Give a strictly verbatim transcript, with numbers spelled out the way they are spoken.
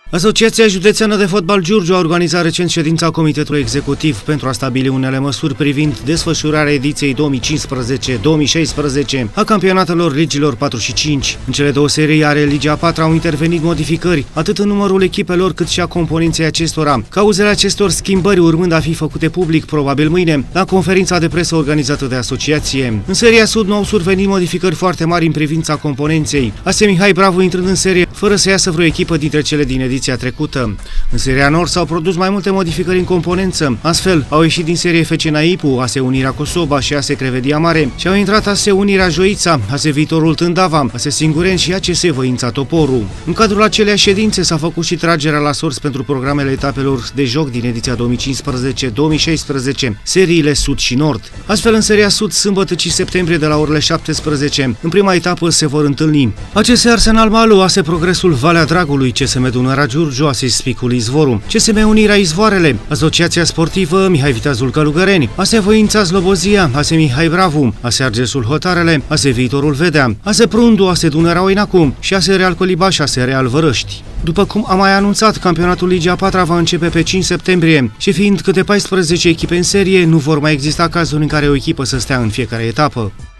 Asociația Județeană de Fotbal Giurgiu a organizat recent ședința Comitetului Executiv pentru a stabili unele măsuri privind desfășurarea ediției două mii cincisprezece două mii șaisprezece a campionatelor ligilor patru și cinci. În cele două serii ale Ligii a patra au intervenit modificări, atât în numărul echipelor cât și a componenței acestora. Cauzele acestor schimbări urmând a fi făcute public probabil mâine, la conferința de presă organizată de asociație. În seria Sud nu au survenit modificări foarte mari în privința componenței, A S E Mihai Bravu intrând în serie fără să iasă vreo echipă dintre cele din ediția trecută. În seria Nord s-au produs mai multe modificări în componență. Astfel, au ieșit din serie F C Naipu, A S E Unirea Cosoba și A S E Crevedia Mare și au intrat A S E Unirea Joița, A S E Viitorul Tândava, A S E Singureni și A C S Văința Toporu. În cadrul aceleași ședințe s-a făcut și tragerea la sorți pentru programele etapelor de joc din ediția două mii cincisprezece două mii șaisprezece, seriile Sud și Nord. Astfel, în seria Sud, sâmbătă cinci septembrie de la orele șaptesprezece, în prima etapă se vor întâlni A C S Arsenal Malu, A S E Progresul Valea Dragului, C S M Dunărea Giurgiu, A S E Spicul Izvoru, C S M Unirea Izvoarele, Asociația Sportivă Mihai Viteazul Călugăreni, A S E Văința Slobozia, A S E Mihai Bravu, A S E Argesul Hotarele, A S E Viitorul Vedea, A S E Prundu, A S E Dunărea Oinacu și A S E Real Colibaș, A S E Real Vărăști. După cum am mai anunțat, campionatul Ligii a patra va începe pe cinci septembrie și fiind câte paisprezece echipe în serie, nu vor mai exista cazuri în care o echipă să stea în fiecare etapă.